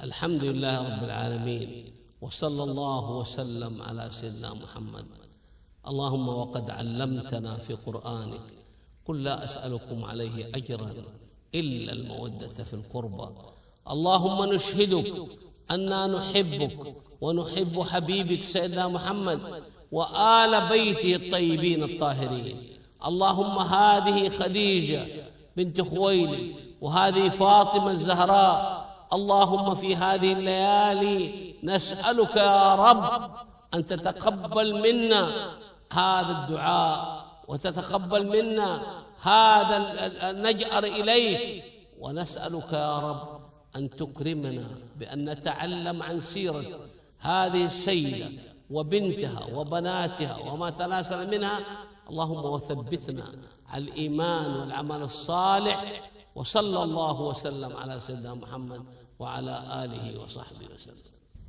الحمد لله رب العالمين، وصلى الله وسلم على سيدنا محمد. اللهم وقد علمتنا في قرآنك قل لا أسألكم عليه أجرا إلا المودة في القربى. اللهم نشهدك أننا نحبك ونحب حبيبك سيدنا محمد وآل بيته الطيبين الطاهرين. اللهم هذه خديجة بنت خويلد وهذه فاطمة الزهراء، اللهم في هذه الليالي نسألك يا رب أن تتقبل منا هذا الدعاء وتتقبل منا هذا نجأر إليه، ونسألك يا رب أن تكرمنا بأن نتعلم عن سيرة هذه السيدة وبنتها وبناتها وما تناسل منها. اللهم وثبتنا على الإيمان والعمل الصالح، وصلى الله وسلم على سيدنا محمد وعلى آله وصحبه وسلم.